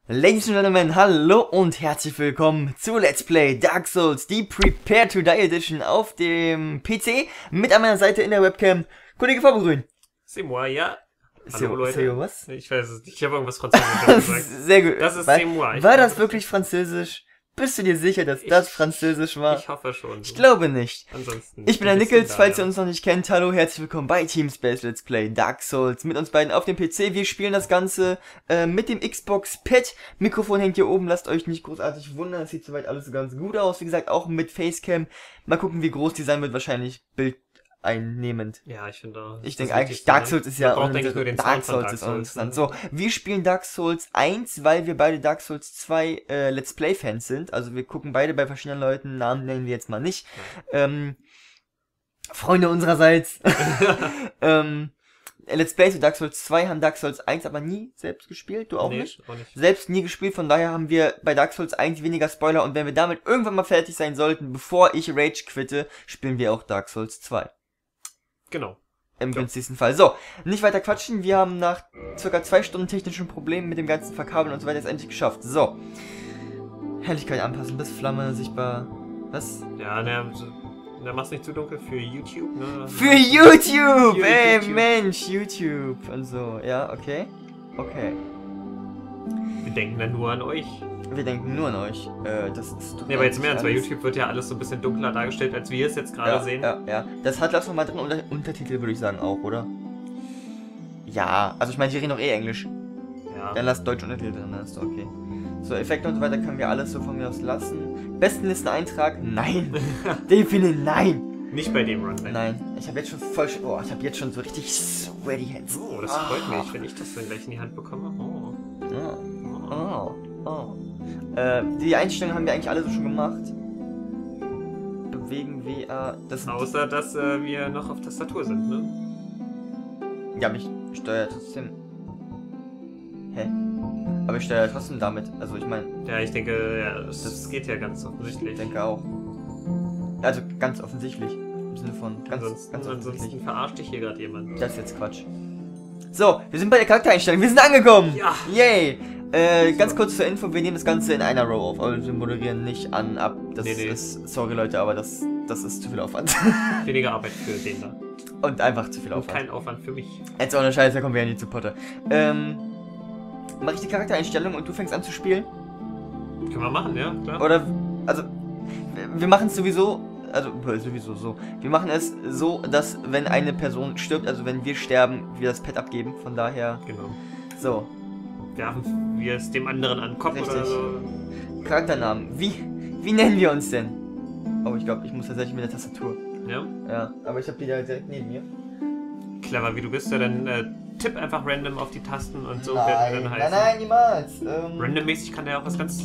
Ladies and Gentlemen, hallo und herzlich willkommen zu Let's Play Dark Souls, die Prepare to Die Edition auf dem PC. Mit an meiner Seite in der Webcam, Kollege Fabergrün. C'est moi, ja. Hallo Leute. Was? Ich weiß es nicht, ich habe irgendwas Französisches gesagt. Sehr gut. Das ist c'est moi. War das wirklich Französisch? Bist du dir sicher, dass das Französisch war? Ich hoffe schon. Ich glaube nicht. Ansonsten. Ich bin der Nickels, falls ihr uns noch nicht kennt. Hallo, herzlich willkommen bei Teamspace Let's Play Dark Souls. Mit uns beiden auf dem PC. Wir spielen das Ganze mit dem Xbox-Pad. Mikrofon hängt hier oben, lasst euch nicht großartig wundern. Es sieht soweit alles ganz gut aus. Wie gesagt, auch mit Facecam. Mal gucken, wie groß die sein wird. Wahrscheinlich bildeinnehmend. Ja, ich finde. Ich denke eigentlich, Dark Souls ist ja auch nur den Dark Souls ist uninteressant. So, wir spielen Dark Souls 1, weil wir beide Dark Souls 2 Let's Play Fans sind. Also wir gucken beide bei verschiedenen Leuten, Namen nennen wir jetzt mal nicht. Freunde unsererseits. Let's Play zu Dark Souls 2 haben Dark Souls 1 aber nie selbst gespielt, du auch nicht? Auch nicht. Selbst nie gespielt, von daher haben wir bei Dark Souls 1 weniger Spoiler und wenn wir damit irgendwann mal fertig sein sollten, bevor ich Rage quitte, spielen wir auch Dark Souls 2. Genau. Im günstigsten Fall. So, nicht weiter quatschen. Wir haben nach ca. 2 Stunden technischen Problemen mit dem ganzen Verkabeln und so weiter jetzt endlich geschafft. So. Helligkeit anpassen, bis Flamme sichtbar. Was? Ja, ne, mach's nicht zu dunkel für YouTube, ne? Für YouTube! Für Ey, YouTube. Mensch, YouTube und so. Ja, okay. Okay. Wir denken dann nur an euch. Wir denken nur an euch. Das ist doch Ne, aber jetzt im Ernst, bei alles. YouTube wird ja alles so ein bisschen dunkler dargestellt, als wir es jetzt gerade sehen. Ja. Das hat lass noch mal drin Untertitel, würde ich sagen, auch, oder? Ja, also ich meine, die reden doch eh Englisch. Ja. Dann lasst Deutsch Untertitel drin, dann ist doch okay. So, Effekte und so weiter können wir alles so von mir aus lassen. Bestenlisteneintrag? Nein. Definitiv nein. Nicht bei dem Run, ne? Nein. Ich habe jetzt schon voll... Oh, ich habe jetzt schon so richtig sweaty hands. Oh, das freut mich, wenn ich das dann gleich in die Hand bekomme. Oh. Oh. Die Einstellungen haben wir eigentlich alle so schon gemacht. Bewegen, WA... Das Außer, dass wir noch auf Tastatur sind, ne? Ja, aber ich steuere trotzdem... Hä? Aber ich steuere trotzdem damit. Also ich meine... Ja, ich denke, ja, das geht ja ganz Ich offensichtlich. denke auch. Also ganz offensichtlich. Im Sinne von ganz offensichtlich. Ansonsten verarscht dich hier gerade jemand. Das ist jetzt Quatsch. So, wir sind bei der Charaktereinstellung. Wir sind angekommen! Ja! Yay! Ganz kurz zur Info, wir nehmen das Ganze in einer Row auf. Also wir moderieren nicht an, ab. Das Nee. ist... Sorry Leute, aber das ist zu viel Aufwand. Weniger Arbeit für den da. Und einfach zu viel Und Aufwand. kein Aufwand für mich. Jetzt ohne Scheiß, da kommen wir ja nie zu Potter. Mach ich die Charaktereinstellung und du fängst an zu spielen? Können wir machen, ja, klar. Oder, also, wir machen es sowieso, also, sowieso so. Wir machen es so, dass, wenn eine Person stirbt, also wenn wir sterben, wir das Pad abgeben. Von daher, Genau. so. Werfen wir es dem anderen an den Kopf Richtig. oder so. Charakternamen. Wie nennen wir uns denn? Oh, ich glaube, ich muss tatsächlich mit der Tastatur. Ja? Ja, aber ich habe die da direkt neben mir. Clever wie du bist, ja, dann tipp einfach random auf die Tasten und so werden wir dann heißen. Nein, niemals. Randommäßig kann der auch was ganz...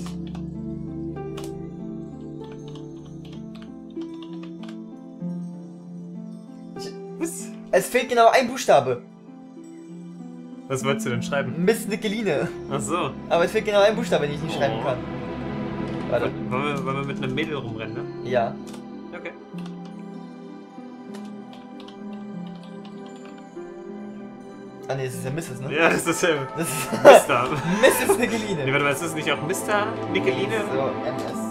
Was? Es fehlt genau ein Buchstabe. Was wolltest du denn schreiben? Miss Nickeline. Ach so. Aber es fehlt genau ein Buchstabe, den ich nicht schreiben kann. Warte. Wollen wir mit einem Mädel rumrennen, ne? Ja. Okay. Ah ne, es ist ja Mrs., ne? Ja, das ist ja Das ist Mister. Mrs. Nee, Nickeline. warte mal, ist das nicht auch Mr. Nickeline? So, MS.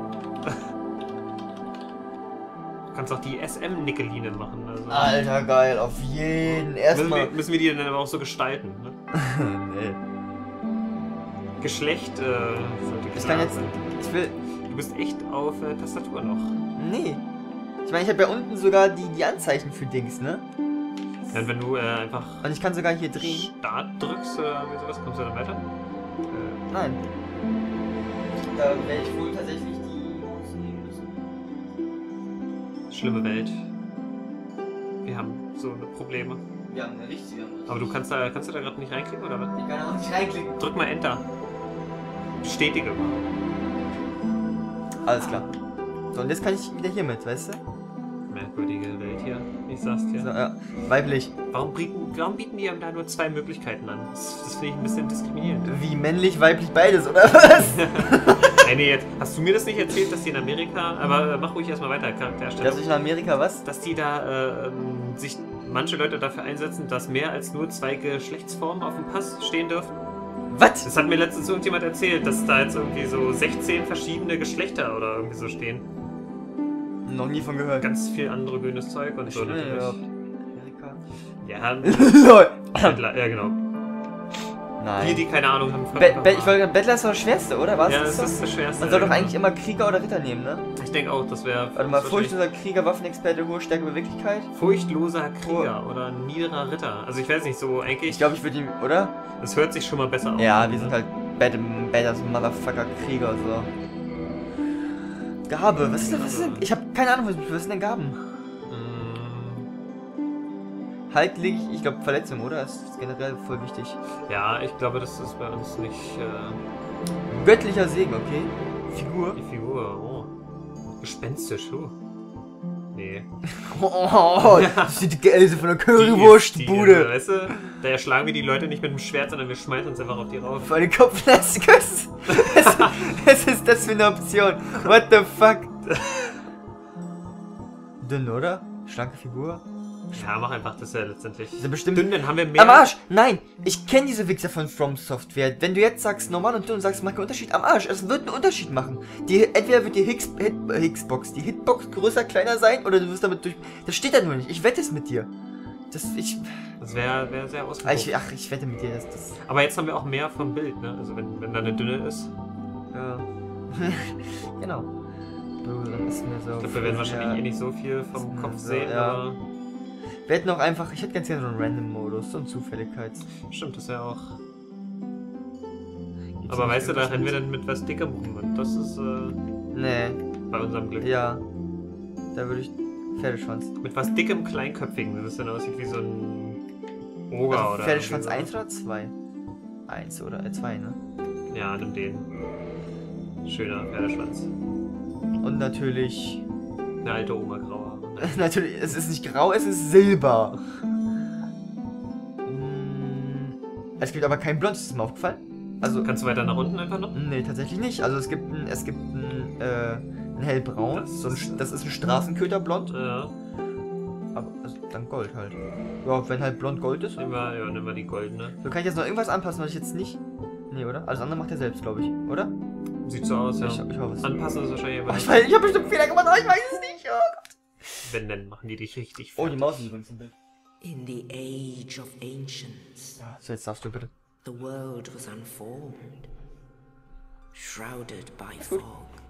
Du kannst auch die SM Nickeline machen. Also. Alter, geil, auf jeden. Erstmal. Müssen wir die dann aber auch so gestalten, ne? Nee. Geschlecht sollte Ich klar kann jetzt. sein. Ich will. Du bist echt auf Tastatur noch. Nee. Ich meine, ich habe ja unten sogar die Anzeichen für Dings, ne? Dann wenn du einfach Und ich kann sogar hier drehen. Start drückst oder sowas, kommst du dann weiter? Nein. Da werde ich wohl tatsächlich die Maus nehmen müssen. Schlimme Welt. Wir haben so eine Probleme. Wir haben eine richtige Maus. Aber du kannst da gerade nicht reinklicken oder was? Ich kann auch nicht reinklicken. Drück mal Enter. Bestätige mal. Alles klar. So, und jetzt kann ich wieder hier mit, weißt du? Merkwürdige Welt hier. Ich sag's dir. So, ja. Weiblich. Warum bieten die einem da nur 2 Möglichkeiten an? Das finde ich ein bisschen diskriminierend. Wie männlich, weiblich, beides, oder was? Nee, jetzt hast du mir das nicht erzählt, dass die in Amerika, aber mach ruhig erstmal weiter, Charakterstellung. Dass ich in Amerika was? Dass die da sich manche Leute dafür einsetzen, dass mehr als nur 2 Geschlechtsformen auf dem Pass stehen dürfen. Was? Das hat mir letztens irgendjemand erzählt, dass da jetzt irgendwie so 16 verschiedene Geschlechter oder irgendwie so stehen. Noch nie von gehört. Ganz viel androgynes Zeug und so natürlich. Ja, LOL. Bettler, ja genau. Nein. Die keine Ahnung haben. Ich wollte Bettler ist doch das Schwerste, oder? Was? Ja, das ist das Schwerste. Man soll doch eigentlich immer Krieger oder Ritter nehmen, ne? Ich denke auch, das wäre... Warte mal, furchtloser Krieger, Waffenexperte, hohe Stärke, Beweglichkeit. Furchtloser Krieger oder niederer Ritter. Also ich weiß nicht, so eigentlich... Ich glaube, ich würde ihn, oder? Das hört sich schon mal besser an. Ja, wir sind halt Badass Motherfucker Krieger, so. Gabe, was ist denn? Ich habe keine Ahnung, was sind denn Gaben? Halt liege ich glaube Verletzung, oder? Das ist generell voll wichtig. Ja, ich glaube, das ist bei uns nicht... Göttlicher Segen, okay. Figur. Die Figur, oh. Gespenstisch, Nee. Oh, das ist die Gelse von der Currywurstbude. Weißt du, da erschlagen wir die Leute nicht mit dem Schwert, sondern wir schmeißen uns einfach auf die rauf. Vor den Kopf lässt küssen. Was ist das für eine Option? What the fuck? Dünn, oder? Schlanke Figur. Ja, mach einfach, das ist ja letztendlich... Ist ja bestimmt dünn, dann haben wir mehr... Am Arsch! Nein! Ich kenne diese Wichser von From Software. Wenn du jetzt sagst normal und dünn und sagst, macht keinen Unterschied, am Arsch. Es wird einen Unterschied machen. Entweder wird die Hitbox größer, kleiner sein, oder du wirst damit durch... Das steht da nur nicht. Ich wette es mit dir. Das wäre sehr ausgewogen. Ich wette mit dir, dass das... Aber jetzt haben wir auch mehr vom Bild, ne? Also wenn da eine dünne ist. Ja. Genau. Dann ist mir so... Ich glaube, wir werden wahrscheinlich eh nicht so viel vom Kopf sehen, ja. aber... Wir hätten auch einfach... Ich hätte ganz gerne so einen Random-Modus, so einen Zufälligkeits... Stimmt, das ist ja auch... Aber weißt du, da rennen wir dann mit was Dickem rum und das ist... Nee. Bei unserem Glück. Ja. Da würde ich... Pferdeschwanz. Mit was Dickem, Kleinköpfigen, das dann aussieht wie so ein... Oger also oder... Pferdeschwanz 1 oder 2? 1 oder 2, ne? Ja, nimm den. Schöner Pferdeschwanz. Und natürlich... Eine alte Oma grauer. Natürlich, es ist nicht grau, es ist silber. Es gibt aber kein Blond, ist mir aufgefallen. Also, kannst du weiter nach unten einfach noch? Nee, tatsächlich nicht. Also es gibt ein hellbraun. Das ist ein Straßenköterblond. Ja. Aber also, dann Gold halt. Ja, wenn halt blond Gold ist. Nehmen wir die goldene. So, kann ich jetzt noch irgendwas anpassen, was ich jetzt nicht... Nee, oder? Alles andere macht er selbst, glaube ich. Oder? Sieht so aus, ja. Ich hoffe es. Anpassen ist wahrscheinlich aber nicht. Ich habe bestimmt Fehler gemacht, aber ich weiß es nicht. Oh Gott. Wenn, dann machen die dich richtig fertig. Oh, die Maus ist übrigens im Bild. In the age of ancients, ja, so jetzt darfst du bitte. The world was unformed, shrouded by fog.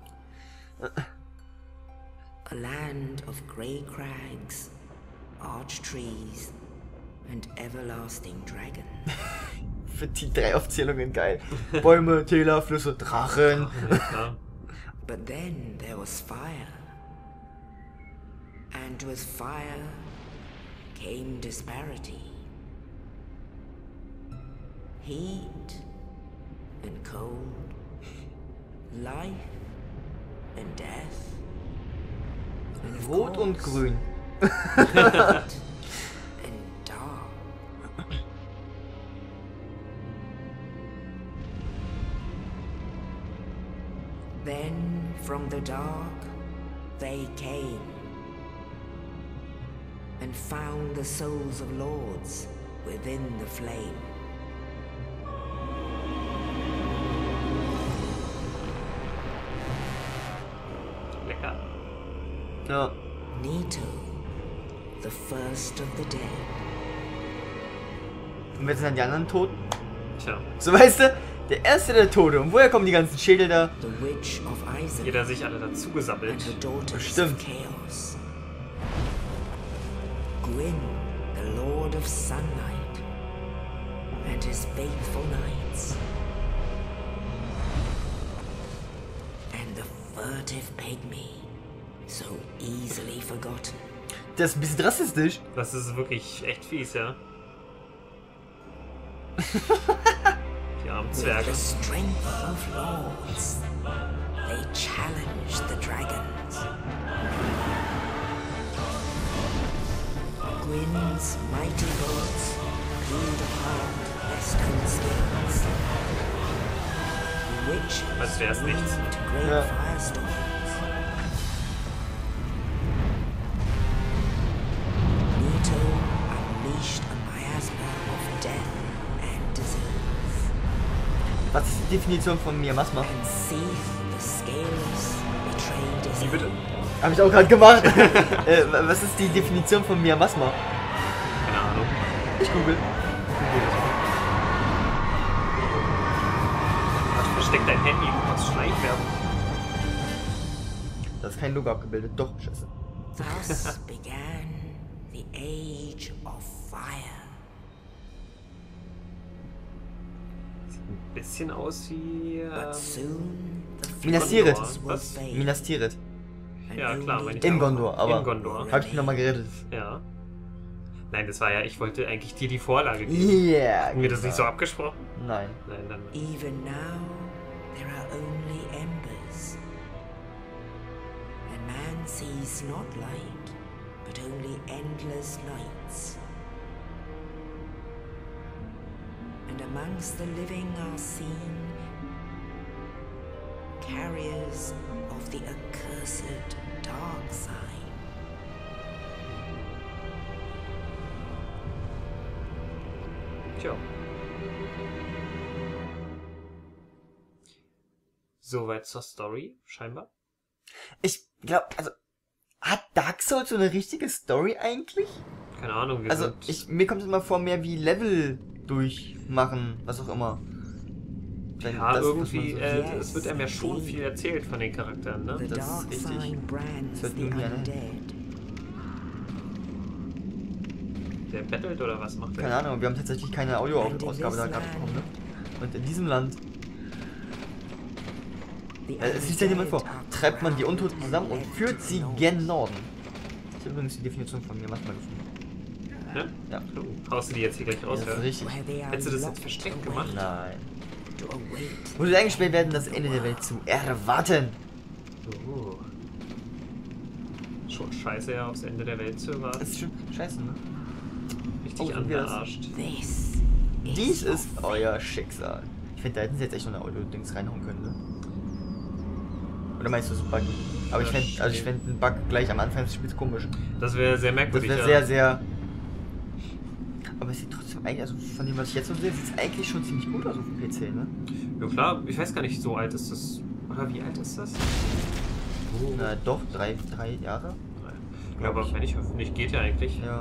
A land of grey crags, arch trees and everlasting dragons. Für die 3 Aufzählungen geil. Bäume, Täler, Flüsse, Drachen. But then there was fire. And with fire came disparity. Heat and cold. Life and death. And Rot und grün. And dark. Then from the dark they came and found the souls of lords within the flame. Lecker. Ja. Nito, the first of the dead. Und wer sind dann die anderen Toten? Tja. So, weißt du, der erste der Tote. Und woher kommen die ganzen Schädel da? The witch of Isaac. Jeder sich alle dazu gesammelt. And her daughters Bestimmt. of chaos. Gwyn, the Lord of Sunlight, and his faithful knights. And the furtive pygmy, so easily forgotten. Das ist ein bisschen rassistisch. Das ist wirklich echt fies, ja. Die armen Zwerge. With the strength of lords, they challenged the dragons. Gwyn's mighty bolts peeled apart their stone skins. The witch Als wär's nichts. to great Ja. firestorms. Nito unleashed a miasma of death and disease. Definition von Miasma? and see the scales betrayed his Wie bitte? Hab ich auch gerade gemacht. Was ist die Definition von Miasma? Keine Ahnung. Ich google. Versteck dein Handy, du machst Schleichwerbung. Da ist kein Logo abgebildet. Doch, scheiße. Thus began the Age of Fire. Sieht ein bisschen aus wie. But soon the Minas Tirith. flames will Was? fade, Minas Tirith. and Ja, klar, only meine ich In auch. Gondor, aber. In Gondor. Hab ich nochmal geredet. Ja. Nein, das war ja, ich wollte eigentlich dir die Vorlage geben. Yeah. Haben wir das nicht so abgesprochen? Nein. Nein, dann. Even now, there are only embers. And man sees not light, but only endless nights. And amongst the living are seen carriers of the accursed dark side. Tja. Soweit zur Story, scheinbar. Ich glaube, also. Hat Dark Souls so eine richtige Story eigentlich? Keine Ahnung, wir Also, sind. mir kommt es immer vor, mehr wie Level durchmachen, was auch immer. Wenn Ja, das, was irgendwie, man so es wird einem ja schon viel erzählt von den Charakteren, ne? The Das ist dark richtig. sign brands Das wird the nun gerne. undead. Der battelt oder was macht der? Keine Ahnung, wir haben tatsächlich keine Audioausgabe da gerade bekommen, ne? Und in diesem Land, es liest ja niemand vor, treibt man die Untoten zusammen und führt sie gen Norden. Das ist übrigens die Definition von mir, manchmal gefunden. Ne? Ja. Haust du die jetzt hier gleich raus, Das ist ja? richtig. Hättest du das jetzt versteckt gemacht? Nein. To await Wurde eingesperrt werden, das Ende der Welt zu erwarten. Schon scheiße, ja, aufs Ende der Welt zu Das warten. ist schon scheiße, ne? Richtig sind wir das? angearscht. this. Dies ist euer Schicksal. Ich finde, da hätten sie jetzt echt noch eine Audio-Dings reinhauen können, ne? Oder meinst du, es ist buggy? Aber ich Ja, fände also ich fänd einen Bug gleich am Anfang des Spiels komisch. Das wäre sehr Das merkwürdig, wäre ja. sehr, sehr... Aber es sieht trotzdem eigentlich, also von dem, was ich jetzt so sehe, sieht es eigentlich schon ziemlich gut aus auf dem PC, ne? Ja klar, ich weiß gar nicht, so alt ist das. Oder wie alt ist das? Oh. Na doch, drei Jahre? Ja, aber wenn ich nicht, geht ja eigentlich. Ja.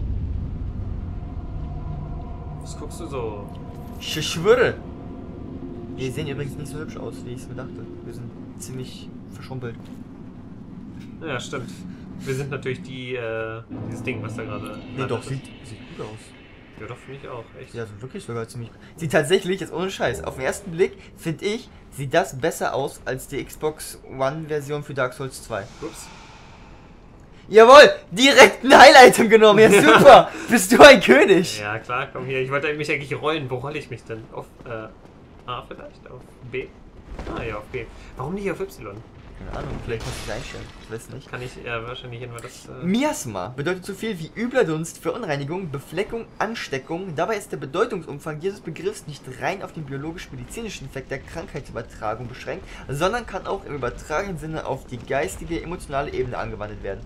Was guckst du so? Ich schwöre! Wir sehen übrigens nicht so hübsch aus, wie ich es mir dachte. Wir sind ziemlich verschrumpelt. Ja, stimmt. Wir sind natürlich dieses Ding, was da gerade. Nee, doch, landet. sieht gut aus. Ja, doch, finde ich auch. Echt. Ja, also wirklich sogar ziemlich gut. Sieht tatsächlich, jetzt ohne Scheiß, auf den ersten Blick, finde ich, sieht das besser aus als die Xbox One-Version für Dark Souls 2. Ups. Jawohl! Direkt ein Highlight genommen, ja super! Bist du ein König? Ja, klar, komm hier. Ich wollte mich eigentlich rollen. Wo rolle ich mich denn? Auf A vielleicht? Auf B? Ah, ja, auf B. Warum nicht auf Y? Keine Ahnung, vielleicht muss ich es einstellen. Ich weiß nicht. Kann ich wahrscheinlich immer das. Miasma bedeutet so viel wie übler Dunst, Verunreinigung, Befleckung, Ansteckung. Dabei ist der Bedeutungsumfang dieses Begriffs nicht rein auf den biologisch-medizinischen Effekt der Krankheitsübertragung beschränkt, sondern kann auch im übertragenen Sinne auf die geistige, emotionale Ebene angewandt werden.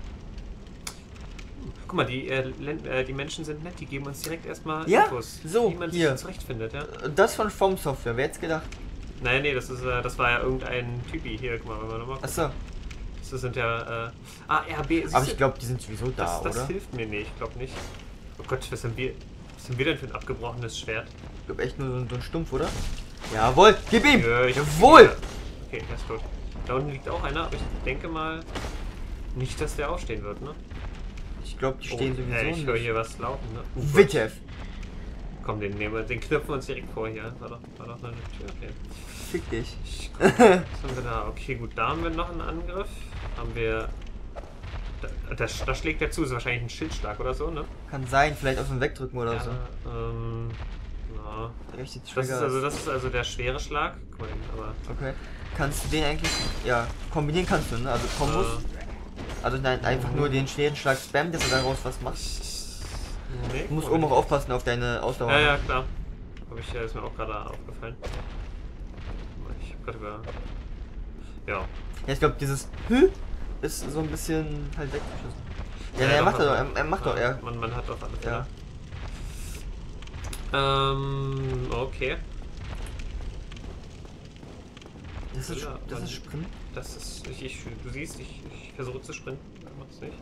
Guck mal, die Menschen sind nett, die geben uns direkt erstmal Ja, Infos, so, wie man hier. sich zurechtfindet, ja. Das von From Software, wer hätte gedacht? Nein, nee, das war ja irgendein Typi. Hier, guck mal, wenn wir nochmal gucken. Achso, Das sind ja, RB. siehst aber du? ich glaube, die sind sowieso da, das oder? hilft mir nicht, ich glaube nicht. Oh Gott, was sind wir denn für ein abgebrochenes Schwert? Ich glaube echt nur so ein Stumpf, oder? Jawohl, gib ihm! Ja, Jawohl! Okay, er ist tot. Da unten liegt auch einer, aber ich denke mal nicht, dass der aufstehen wird, ne? Ich glaube, die stehen sowieso ich höre nicht. hier was lauten, ne? Wittev! Komm, den knöpfen wir uns direkt vor hier. War doch eine Tür, okay. Fick dich. Was haben wir da? Okay, gut, da haben wir noch einen Angriff. Haben wir... Da schlägt er zu, ist wahrscheinlich ein Schildschlag oder so, ne? Kann sein, vielleicht aus dem Wegdrücken oder so. Na. Rechte Das Trigger. ist also der schwere Schlag. Guck mal, aber... Okay. Kannst du den eigentlich... Ja, kombinieren kannst du, ne? Also Kombos. Also nein, einfach nur den schweren Schlag spammen, dass er daraus was macht. Nee, Du musst oben auch aufpassen auf deine Ausdauer. Ja, ja, klar. Ist mir auch gerade aufgefallen. Ich hab gerade über... Ja. Ja, ich glaube, dieses Hü ist so ein bisschen halt weggeschossen. Ja, er macht doch, er macht doch, er. Man hat doch alles, Ja. Okay. Das ist, Ja, das ist Sprint. Das ist. Du siehst, ich versuche zu sprinten. Mach's nicht.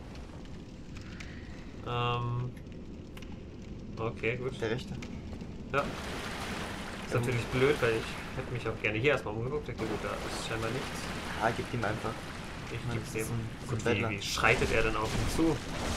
Okay, gut. Der rechte. Ja. Ist natürlich blöd, weil ich hätte mich auch gerne hier erstmal umgeguckt. Okay, gut, da ist scheinbar nichts. Ah, gib ihm einfach. Ich Mann, gib's das ist dem. ein Gut, Bettler. wie schreitet er denn auf ihn zu?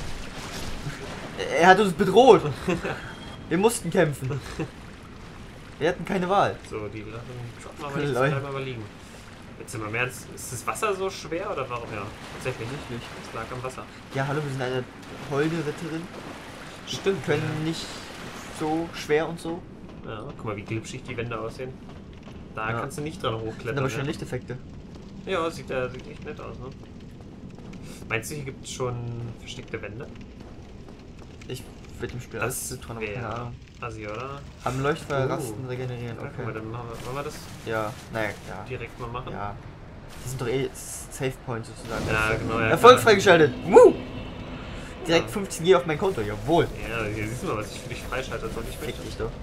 Er hat uns bedroht. Wir mussten kämpfen. Wir hatten keine Wahl. So, die droppen aber nicht, Lol. bleiben aber liegen. Jetzt sind wir mehr ernst. Ist das Wasser so schwer oder warum? Ja, tatsächlich nicht. Es lag am Wasser. Ja, hallo, wir sind eine holde Ritterin. Stimmt. Können nicht so schwer und so. Ja, guck mal, wie glitschig die Wände aussehen. Da Ja. kannst du nicht dran Sind hochklettern. aber schön ne? Lichteffekte. Ja, sieht echt nett aus, ne? Meinst du, hier gibt es schon versteckte Wände? Ich würde im Spiel alles zutrauen, aber keine Ahnung. Assi, oder? Am Leuchtfeuer Oh. rasten, regenerieren, Ja, guck mal, okay. dann wollen wir das Ja, naja, ja. direkt mal machen. Ja. Die sind doch eh Safe Points sozusagen. Ja, genau, ja, Erfolg klar. freigeschaltet. Woo! Direkt Ja. 15G auf mein Konto, jawohl. Ja, hier siehst du mal, was ich für dich freischalte und ich Fick möchte. dich doch.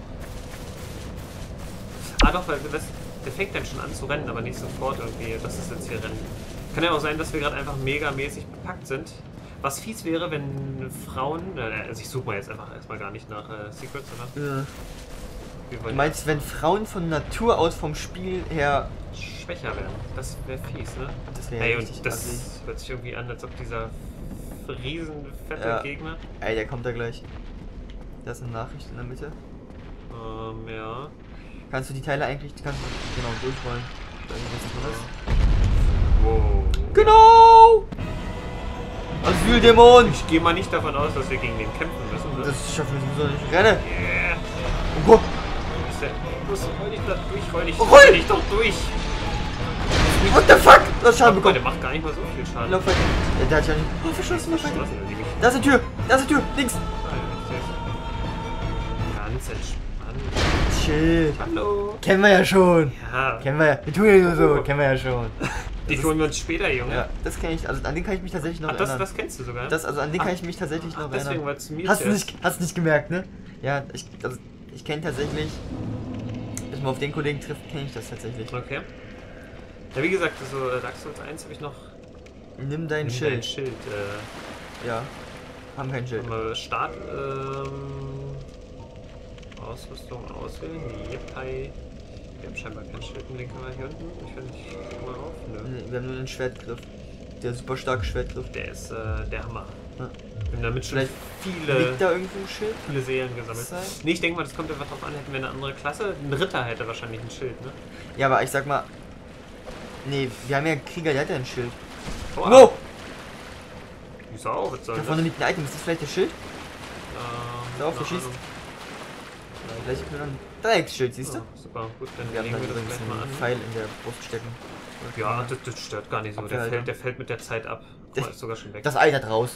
Ah doch, weil der fängt dann schon an zu rennen, aber nicht sofort irgendwie, das ist jetzt hier Rennen. Kann ja auch sein, dass wir gerade einfach megamäßig bepackt sind. Was fies wäre, wenn Frauen, also ich suche mal jetzt einfach erstmal gar nicht nach Secrets, oder? Ja. Wir Du wollen meinst, wenn Frauen von Natur aus vom Spiel her... schwächer werden. Das wäre fies, ne? Das wäre Ey, richtig und das assi. hört sich irgendwie an, als ob dieser riesen fette Ja. Gegner. Ey, der kommt da gleich. Da ist eine Nachricht in der Mitte. Ja. Kannst du die Teile eigentlich... Kannst du genau durchrollen. Da ist. Wow. Genau! Asyldämon! Ich gehe mal nicht davon aus, dass wir gegen den kämpfen müssen. Ne? Das schaffen wir sowieso nicht. Renne! Yeah. Oh Gott! Ist der, roll dich da durch, roll dich, Roll! roll dich doch durch! What the fuck? Du hast Schaden Guck mal, der bekommen. macht gar nicht mal so viel Schaden. Lauf weiter. Der hat ja nicht... Oh, verschlossen, lauf weiter. Verschlossen, nämlich. Da ist eine Tür! Da ist eine Tür! Links! Ganz entspannt. Chill. Hallo! Kennen wir ja schon. Ja, Kennen wir ja. Wir tun ja nur so. Kennen wir ja schon. die holen wir uns später, Junge. Ja, das kenne ich. Also an den kann ich mich tatsächlich noch Ach, das erinnern. kennst du sogar? Also an den kann ich mich tatsächlich noch Deswegen, erinnern. weil es mir Hast nicht gemerkt, ne? Ja, ich kenne tatsächlich. Wenn man auf den Kollegen trifft, kenne ich das tatsächlich. Okay. Ja, wie gesagt, so Dark Souls 1 habe ich noch. Nimm dein Nimm Schild. dein Schild. Ja. Haben kein Schild. Mal Start. Ausrüstung auswählen. Yep, hi. Wir haben scheinbar kein Schild. Den können wir hier unten. Ich will nicht. Guck mal auf. Nö. Nee, wir haben nur den Schwertgriff. Der super starke Schwertgriff. Der ist der Hammer. Ja. Wir haben damit schon Vielleicht viele Liegt da irgendwo ein Schild? Seelen gesammelt. Sein? Nee, ich denke mal, das kommt einfach drauf an. Hätten wir eine andere Klasse. Ein Ritter hätte wahrscheinlich ein Schild, ne? Ja, aber ich sag mal. Nee, wir haben ja einen Krieger, der hat ja ein Schild. Oh, Wow! Wieso auch? Was soll Da das? vorne liegt ein Item. Ist das vielleicht das Schild? Lauf, keine schießt. Ahnung. Vielleicht können wir dann ein Dreiecksschild, siehst du? Oh, super, gut, dann Wir haben legen dann wir das übrigens gleich mal einen an. Pfeil in der Brust stecken. Ja, das stört gar nicht so. Abwehrhalter. Der fällt mit der Zeit ab. Guck mal, ist sogar schon weg. Das altert raus.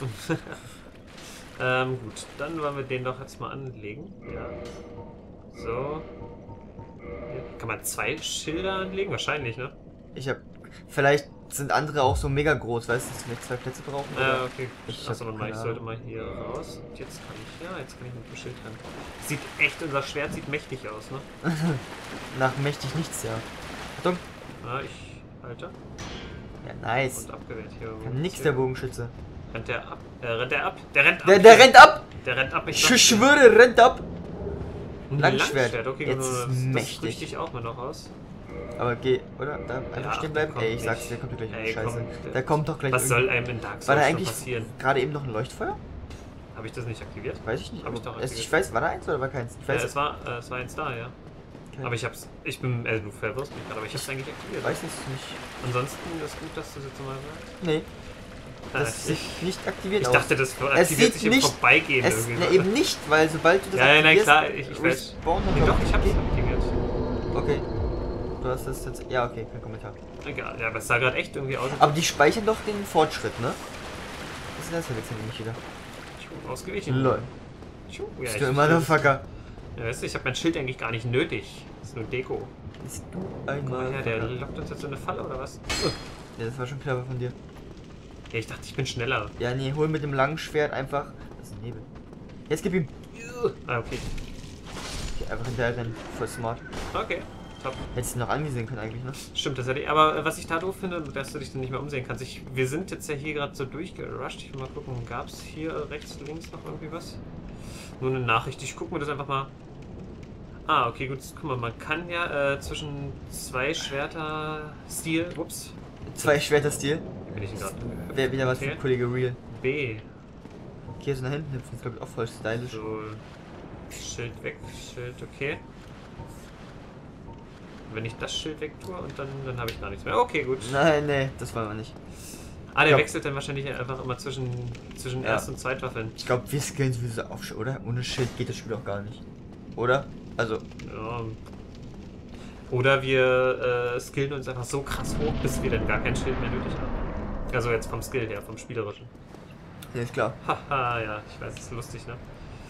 Gut, dann wollen wir den doch jetzt mal anlegen. Ja. So. Hier. Kann man 2 Schilder anlegen? Wahrscheinlich, ne? Ich hab. Vielleicht sind andere auch so mega groß, weißt du, dass wir 2 Plätze brauchen? oder? Okay. Ich Achso, hab warte mal, ich keine sollte mal hier raus. Und jetzt kann ich. Ja, jetzt kann ich mit dem Schild ran. Sieht echt, unser Schwert sieht mächtig aus, ne? Nach mächtig nichts, ja. Achtung! Ja, ich halte. Ja, nice. Und abgewehrt hier. Kann nix der Bogenschütze. Rennt der ab? Rennt der ab? Der rennt ab! Der rennt ab! Der rennt ab! Ich schwöre, rennt ab! Ein Langschwert. Okay, Jetzt gut, ist das mächtig. rüste ich auch mal noch aus. Aber geh, oder? Da einfach Ja, stehen der bleiben? kommt Ey, ich sag's nicht. dir, der kommt gleich. Ey, Scheiße. komm, Da kommt doch gleich. Was soll irgendwie- einem in Dark War da Souls schon eigentlich passieren? gerade eben noch ein Leuchtfeuer? Habe ich das nicht aktiviert? Weiß ich nicht. Hab ich aber doch ich aktiviert. weiß, war da eins oder war keins? Ich weiß Es war eins da, ja. Okay. Aber ich bin, du verwirrst mich gerade, aber ich hab's eigentlich aktiviert. weiß es nicht. Ansonsten ist gut, dass du es jetzt mal sagst. Nee, das ich sieht nicht aktiviert ich aus. dachte, das aktiviert sieht sich im nicht- Vorbeigehen Es, irgendwie. ne, eben nicht, weil sobald du das Ja, ja, nein, aktivierst, klar, ich weiß. respawnen Nee, dann doch, ich hab's okay. aktiviert. Okay. Du hast das jetzt. Ja, okay, kein Kommentar. Egal, ja, aber es sah gerade echt irgendwie aus. Aber die speichern doch den Fortschritt, ne? Was ist das für wechseln die mich wieder? Ausgewichen. Lol. Ja, Bist ich du immer der Fucker? Ja, weißt du, ich habe mein Schild eigentlich gar nicht nötig. Das ist nur Deko. Bist du Guck einmal. mal her, der lockt uns jetzt in eine Falle oder was? Ja, das war schon clever von dir. Ja, ich dachte, ich bin schneller. Ja, nee, hol mit dem langen Schwert einfach. Das ist ein Nebel. Jetzt gib ihm. Ah, okay. Okay, einfach hinterher rennen. Voll smart. Okay. Top. Hättest du noch angesehen können eigentlich, ne? Stimmt, das hätte ich. Aber was ich da doof finde, dass du dich dann nicht mehr umsehen kannst. Wir sind jetzt ja hier gerade so durchgerusht. Ich will mal gucken, gab es hier rechts, links noch irgendwie was? Nur eine Nachricht. Ich gucke mir das einfach mal. Ah, okay, gut. Guck mal, man kann ja zwischen 2 Schwerter-Stil. Ups. 2 Schwerter-Stil. Bin ich gerade. Wäre wieder was Okay. für Kollege Real. B. Hier so nach hinten hüpfen, ist glaube ich auch voll stylisch. So. Schild weg, Schild, okay. Wenn ich das Schild weg tue und dann habe ich gar nichts mehr. Okay, gut. Nein, nee, das wollen wir nicht. Ah, der Ja. wechselt dann wahrscheinlich einfach immer zwischen Ja. Erst- und Zweitwaffen. Ich glaube, wir skillen sowieso auf, oder? Ohne Schild geht das Spiel auch gar nicht. Oder? Also, Ja. Oder wir skillen uns einfach so krass hoch, bis wir dann gar kein Schild mehr nötig haben. Also jetzt vom Skill her, vom Spielerischen. ja, ist klar. Haha, ja, ich weiß, das ist lustig, ne?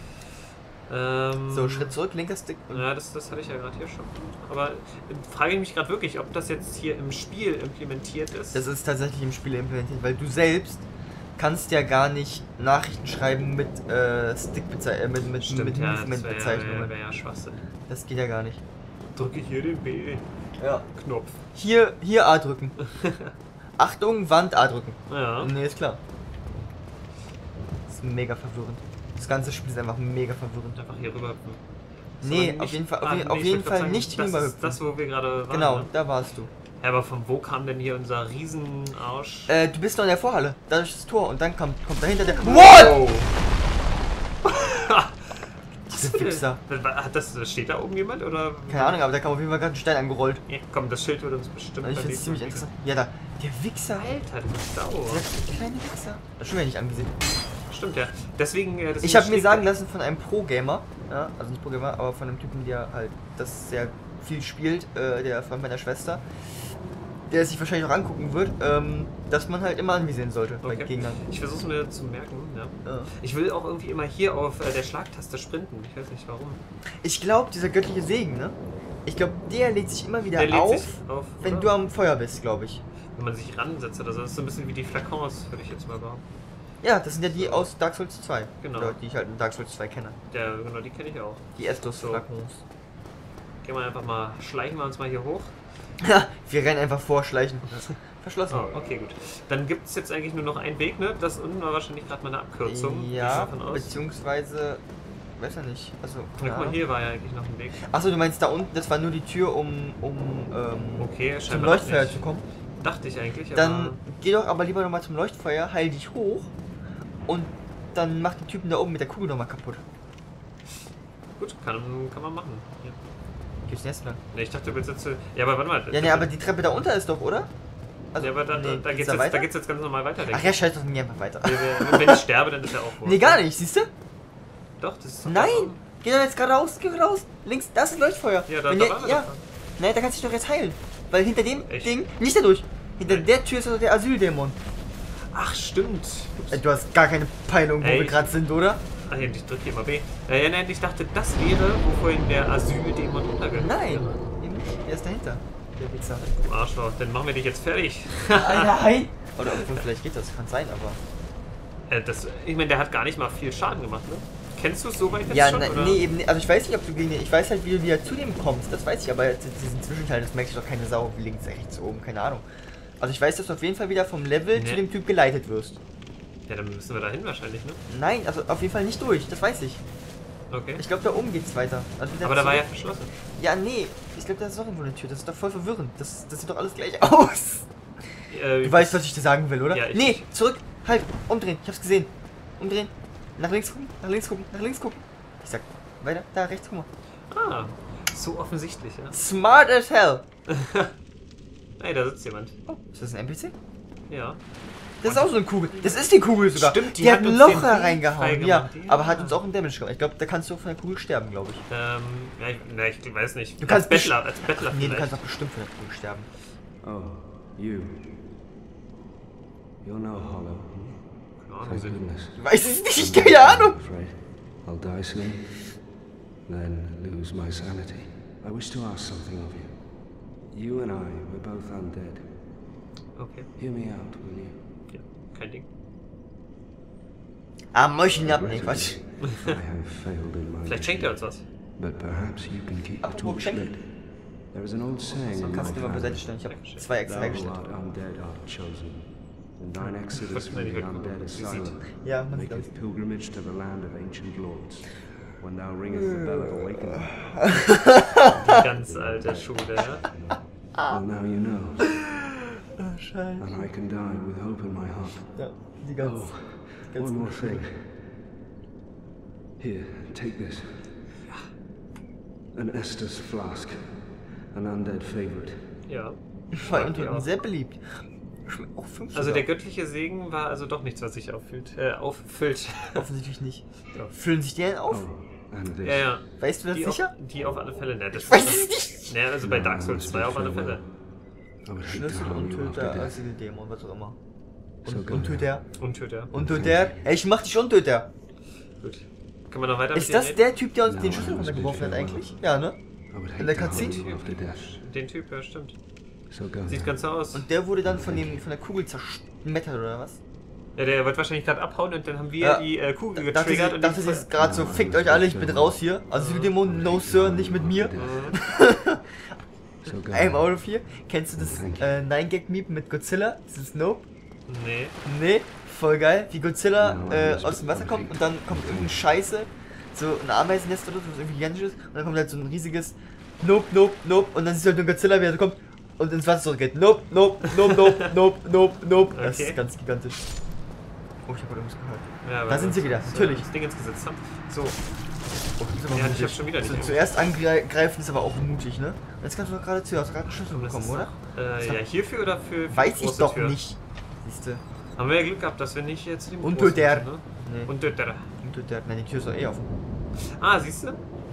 So, Schritt zurück, linker Stick. Ja, das hatte ich ja gerade hier schon. Aber frage ich mich gerade wirklich, ob das jetzt hier im Spiel implementiert ist. Das ist tatsächlich im Spiel implementiert, weil du selbst kannst ja gar nicht Nachrichten schreiben mit Stickbezeichnungen, mit Stimmt, ja, das Movement-Bezeichnungen. wär ja Schwachsinn. Das geht ja gar nicht. Drücke hier den B-Knopf. Ja. Hier A drücken. Achtung, Wand A drücken. Ja. Nee, ist klar. Das ist mega verwirrend. Das ganze Spiel ist einfach mega verwirrend. Einfach hier rüber. Nee, auf jeden Fall, auf ich jeden würd Fall sagen, nicht das ist rüberhüpfen. das, wo wir gerade waren. Genau, Ne? da warst du. Ja, aber von wo kam denn hier unser Riesenarsch? Du bist noch in der Vorhalle. Dadurch das Tor und dann kommt dahinter der. What? Diese Fixer. Steht da oben jemand oder? Keine Ahnung, aber da kam auf jeden Fall gerade ein Stein angerollt. Ja, komm, das Schild wird uns bestimmt. Ich beim finde es nächsten ziemlich Mal interessant. Ja, da. Der Wichser. Alter, du Sau. Der kleine Wichser. Das schon wieder nicht angesehen. Stimmt, ja. Deswegen Ich habe mir sagen lassen von einem Pro-Gamer, ja, also nicht Pro-Gamer, aber von einem Typen, der halt das sehr viel spielt, der von meiner Schwester, der es sich wahrscheinlich auch angucken wird, dass man halt immer anvisieren sollte bei Okay. Gegnern. Ich versuche es mir zu merken. Ja. Ja. Ich will auch irgendwie immer hier auf der Schlagtaste sprinten. Ich weiß nicht warum. Ich glaube, dieser göttliche Segen, ne? Ich glaube, der lädt sich immer wieder Der lädt auf, sich auf, wenn oder? du am Feuer bist, glaube ich. Wenn man sich ransetzt oder so. Das ist so ein bisschen wie die Flakons, würde ich jetzt mal behaupten. Ja, das sind ja die aus Dark Souls 2. Genau. Oder die ich halt in Dark Souls 2 kenne. Genau, die kenne ich auch. Die Estus So. Flakons. Gehen wir einfach mal, schleichen wir uns mal hier hoch. Ja, wir rennen einfach vor, schleichen. Verschlossen. Oh, okay, gut. Dann gibt es jetzt eigentlich nur noch einen Weg, ne? Das unten war wahrscheinlich gerade mal eine Abkürzung. Gehe Ja, ich davon aus. beziehungsweise, weiß ja nicht. Also, Na, keine guck mal, Ahnung. hier war ja eigentlich noch ein Weg. Achso, du meinst da unten, das war nur die Tür, um Okay, zum scheinbar Leuchtfeuer nicht. zu kommen. Dachte ich eigentlich, Dann aber geh doch aber lieber nochmal zum Leuchtfeuer, heil dich hoch und dann macht den Typen da oben mit der Kugel nochmal kaputt. gut, kann man machen. Ja. Geht's jetzt lang? Ne, ich dachte, du willst jetzt... Ja, aber warte mal. Ja, ne, aber die Treppe da unter ist doch, oder? Also, Ja, aber da geht's da weiter? jetzt ganz normal weiter, denke Ach ja, scheiß doch nie einfach weiter. ich. Wenn ich sterbe, dann ist ja auch wohl. Nee, gar nicht, siehst du? Doch, das ist doch Nein! da. Geh doch jetzt geradeaus, geh raus. Links, das ist Leuchtfeuer. Ja, da Wenn waren der- wir ja. doch. Nein, da kannst du dich doch jetzt heilen. Weil hinter dem Echt? Ding, nicht dadurch. Hinter Nein. der Tür ist doch der Asyldämon. Ach, stimmt. Ups. Du hast gar keine Peilung, wo Ey, wir gerade sind, oder? Ach ja, ich drücke hier mal B. Ja, nein, ich dachte, das wäre, wo vorhin der Asyldämon runtergegangen ist. Nein, eben nicht. Der ist dahinter. Der Wichser. Du Arschloch, dann machen wir dich jetzt fertig. Nein! Oder obwohl, vielleicht geht das, kann sein, aber. Ich meine, der hat gar nicht mal viel Schaden gemacht, ne? Kennst du es so weit jetzt Ja, schon? Oder? nee, eben nicht. Also ich weiß nicht, ob du gegen den. Ich weiß halt, wie du wieder zu dem kommst. Das weiß ich, aber jetzt diesen Zwischenteil, das merkst du doch keine Sau, wie links, rechts, oben, keine Ahnung. Also ich weiß, dass du auf jeden Fall wieder vom Level Nee. zu dem Typ geleitet wirst. Ja, dann müssen wir da hin wahrscheinlich, ne? Nein, also auf jeden Fall nicht durch, das weiß ich. Okay. Ich glaube, da oben geht's weiter. Also wieder Aber da war ja zurück. verschlossen. Ja, nee. Ich glaube, da ist doch irgendwo eine Tür. Das ist doch voll verwirrend. Das sieht doch alles gleich aus. Du weißt, was ich dir sagen will, oder? Ja, ich- Nee, zurück. Halt, umdrehen. Ich hab's gesehen. Umdrehen. Nach links gucken, nach links gucken, nach links gucken. Ich sag, weiter, da rechts, guck mal. Ah, so offensichtlich, ja. Smart as hell. Ey, da sitzt jemand. Oh, ist das ein NPC? Ja. Das ist auch so eine Kugel. Das ist die Kugel sogar. Stimmt, die die hat hat ein uns Loch den Weg reingehauen. Ja, freigemacht. Ja. aber hat uns auch einen Damage gemacht. Ich glaube, da kannst du von der Kugel sterben, glaube ich. Ja, ich weiß nicht. Du kannst als Bettler Nee, du vielleicht. kannst auch bestimmt von der Kugel sterben. Oh, you. You're no hollow. Keine Ahnung, Thank sind- goodness. Ich weiß es nicht, keine Ahnung. I'm afraid I'll die soon, then lose my sanity. I wish to ask something of you. You and I, we're both undead. Okay, Hear me out, will you? ja, kein Ding. Mäuschen ab. Nee, Regrettably, Quatsch. I have failed in my Vielleicht schenkt er uns mission, was. but perhaps you can keep the Apropos torch Geschenk. lit. There is an old saying So in my kannst du immer family. beiseite stellen. Ich habe 2 extra Thou who hergestellt. art undead art chosen, and thine exodus from the undead asylum Ja, man sieht maketh pilgrimage to the land of ancient lords. When thou ringest the bell of awakening, Die ganz alte Schule, ja? well now you know, Oh, Scheiße. and I can die with hope in my heart. Ja, die ganz. Oh, ganz one more thing. Here, take this. An Estus flask, an undead favorite. Ja. War unten sehr beliebt. Schmeckt auch 5 Also der göttliche Segen war also doch nichts, was sich auffüllt. Offensichtlich nicht. Ja. Füllen sich die denn auf? Oh, and this. Ja, ja. Weißt du das Die sicher? die auf alle Fälle, ne? Das Weiß es nicht. Ne, also bei Dark Souls 2 auf alle Fälle. I would hate to Schlüssel harm und you Töter, after also death. die Dämon, was auch immer. So go Und Töter. Untöter. Und Töter. Ey, ich mach dich Untöter. Gut. Können wir noch weiter Ist mit dir das reden? der Typ, der uns den Schlüssel runtergeworfen hat eigentlich? Ja, ne? I would In der hate to harm Cutscene? you after death. Den Typ, ja, stimmt. So go Sieht now. ganz so aus. Und der wurde dann von der Kugel zerschmettert oder was? Ja, der wird wahrscheinlich gerade abhauen und dann haben wir Ja. die Kugel Dachte getriggert sie, und dachte sie ist gerade so, fickt euch alle, ich bin raus hier. Also Dämon, no sir, nicht mit mir. So go I'm now. out of here. Kennst du das 9-Gag-Meme mit Godzilla? Dieses Nope? Nee. Nee, voll geil. Wie Godzilla aus dem Wasser kommt und dann kommt irgendeine Scheiße, so ein Ameisennest oder so, was irgendwie gigantisch ist, und dann kommt halt so ein riesiges Nope, Nope, Nope, und dann siehst du halt nur Godzilla, wie er so kommt und ins Wasser zurückgeht. Nope, Nope, Nope, Nope, Nope, Nope, Nope. Das Okay. ist ganz gigantisch. Oh, ich hab gerade irgendwas gehört. Ja, Da weil sind sie wir wieder, uns, natürlich. Das Ding ins Gesetz haben. So, Oh, das ist aber Ja, ich mutig. hab schon wieder nicht Zuerst angreifen ist aber auch mutig, ne? Und jetzt kannst du doch gerade zu, hast gerade einen Schlüssel das bekommen, ist oder? ja, hierfür oder für die Weiß ich große doch Tür? nicht. Siehste. Haben wir ja Glück gehabt, dass wir nicht jetzt zu dem Und großen der. müssen, ne? Nee. Und der. Und der, nein, die Tür ist doch eh offen. Ah, siehst du?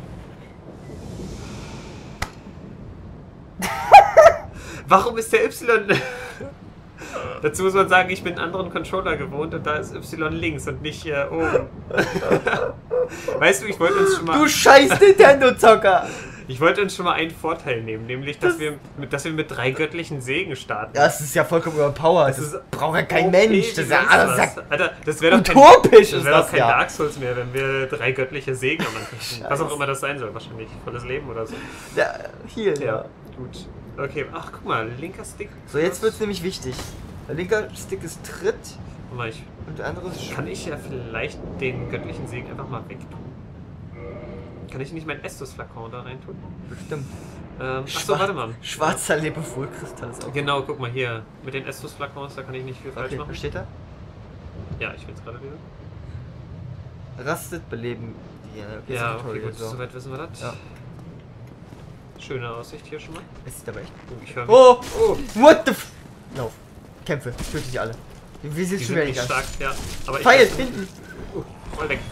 Warum ist der Y? Dazu muss man sagen, ich bin einen anderen Controller gewohnt und da ist Y links und nicht oben. Weißt du, ich wollte uns schon mal. Du scheiß Nintendo-Zocker! Ich wollte uns schon mal einen Vorteil nehmen, nämlich, dass wir mit 3 göttlichen Segen starten. Das ist ja vollkommen überpowered. Das braucht ja kein OP Mensch. Das ist ja wie alles sonst ja was. Alter, das wäre doch kein, utopisch. das Ist wär doch das kein ja. Dark Souls mehr, wenn wir 3 göttliche Segen am Anfang hätten. Was auch immer das sein soll, wahrscheinlich. Volles Leben oder so. Ja, hier, ja. Ja, gut. Okay, ach guck mal, linker Stick. So, jetzt wird's nämlich wichtig. Der linke Stick ist Tritt Guck mal, und der andere ist kann ich ja vielleicht den göttlichen Segen einfach mal wegtun. Kann ich nicht mein Estus-Flakon da reintun? bestimmt. Achso, warte mal. Schwarzer Lebevollkristall ist auch. Genau, guck mal hier. Mit den Estus-Flakons, da kann ich nicht viel falsch Okay, machen. was steht da? Ja, ich will es gerade lesen. Rastet, beleben. Die, okay, Ja, ist ein okay, Tutorial, gut, so. soweit wissen wir das. Ja. Schöne Aussicht hier schon mal. Es sieht aber echt. Oh, ich höre mich. Oh! What the f. Lauf. Kämpfe. Töte dich alle. Wie Die sieht's schon sind wieder nicht nicht an? stark, ja. Aber Pfeil, ich hinten! voll weg.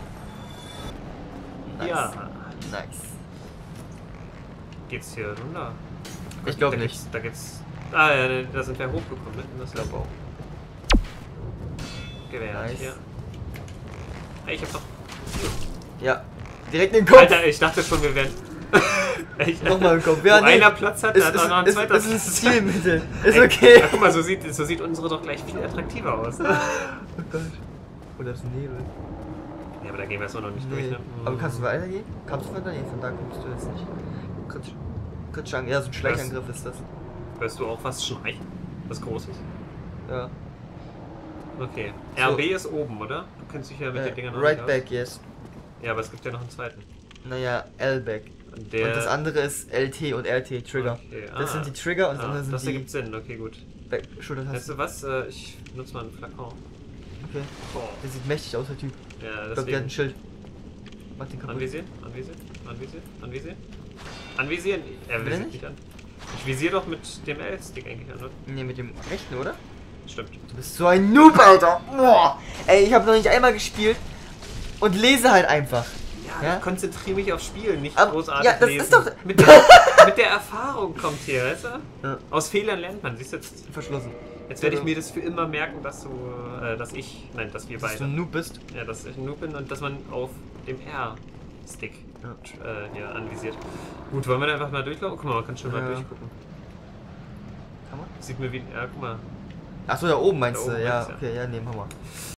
Nice. Ja. Nice. Geht's hier runter? Ich glaube Da nicht. geht's- Da geht's. Ah, ja, ne, da sind wir hochgekommen, ne? Das Ich glaube auch. Gewehr Nice. hier. Ey, ich hab doch. Ja. Direkt in den Kopf! Alter, ich dachte schon, wir wären. Echt? Nochmal im Kopf. Wo Ja, nee. einer Platz hat, da hat auch noch ein zweiter ist ein Stilmittel. Ist Ey, okay. Ja, guck mal, so sieht unsere doch gleich viel attraktiver aus. Ne? Oh Gott. Oder das Nebel. Ja, aber da gehen wir erstmal noch nicht durch, Nee. ne? Aber kannst du weitergehen? Kannst du weiter? Nee, von da kommst du jetzt nicht. Kritschang, ja, so ein Schleichangriff ist das. Hörst du auch was schneien? Was Großes? Ja. Okay. So. RB ist oben, oder? Du kennst dich ja mit den Dingern noch Right nicht back, yes. aus. Ja, aber es gibt ja noch einen zweiten. Naja, L-back. Der. Und das andere ist LT und RT, Trigger. Okay, Das sind die Trigger und das andere sind das die ergibt Sinn, okay, gut. Weißt Schultertasten. du was? Ich nutze mal einen Flakon. Okay. Boah. Der sieht mächtig aus, der Typ. Ja, Ich glaube, der hat deswegen. ein Schild. Mach den kaputt. Anvisieren, anvisieren, anvisieren, anvisieren. Anvisieren? Er Will er visiert nicht? nicht an. Ich visiere doch mit dem L-Stick eigentlich an, oder? Ne, mit dem rechten, oder? Stimmt. Du bist so ein Noob, Alter. Boah. Ey, ich habe noch nicht einmal gespielt und lese halt einfach. Ja, Ja? ich konzentriere mich aufs Spielen, nicht Aber- großartig ja, das lesen. ist doch- mit der Erfahrung kommt hier, weißt du? Ja. Aus Fehlern lernt man, siehst du jetzt. Verschlossen. Jetzt werde ich mir das für immer merken, dass wir Dass du beide, ein Noob bist. ja, dass ich ein Noob bin und dass man auf dem R-Stick hier anvisiert. Gut, wollen wir da einfach mal durchlaufen? Guck mal, man kann schon mal Ja. durchgucken. Kann man? Sieht mir wie, ja, guck mal. Achso, da oben meinst Da du? oben Ja, meinst du, ja. okay, ja, nee, machen wir.